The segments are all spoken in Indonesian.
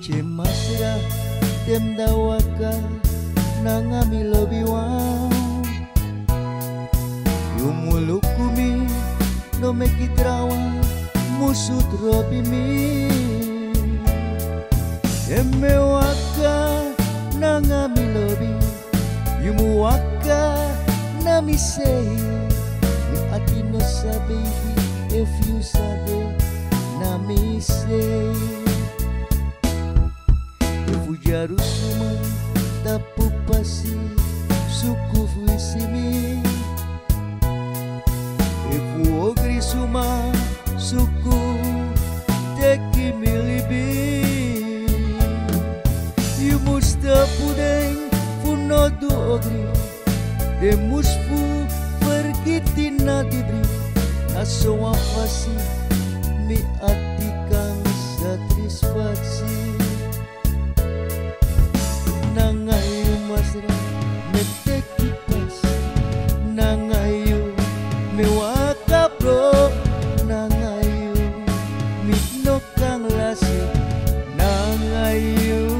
Cemasra dem dawaka nangami lobiwan Yumulukumi no mekitrawa musut robimi Emewaka nangami lobi Yumuwaka namisei Atino sa baby if you sabe namisei Jarusuma tapu pasi suku fuisimi Efu ogri suma suku teki milibi You mustapu deng funodu ogri Demusfu pergi na dibri Naso afasi mi atikang satisfaksi Nangayu masra meteki pas Nangayu mewaka bro Nangayu mitno kang lasi Nangayu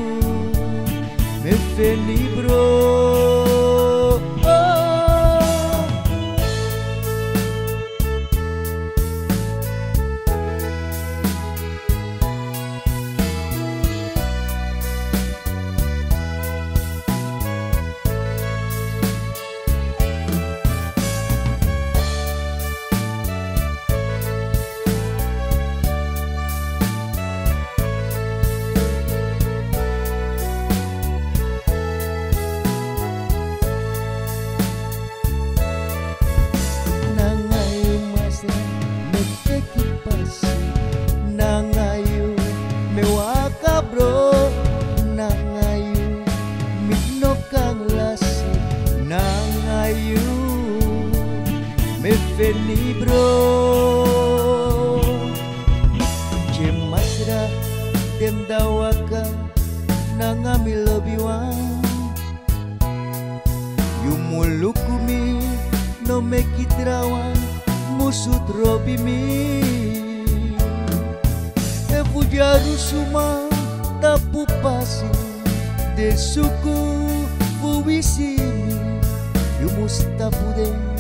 mefeni bro Nangayu mewaka bro Nangayu mitno kang lasi Nangayu mefeni bro Cemasra dem dawaka nangami lobiwan Yumulukumi no mekitrawan musut robimi Jarusuma tapu pasi de suku fuisimi Yumus tapu de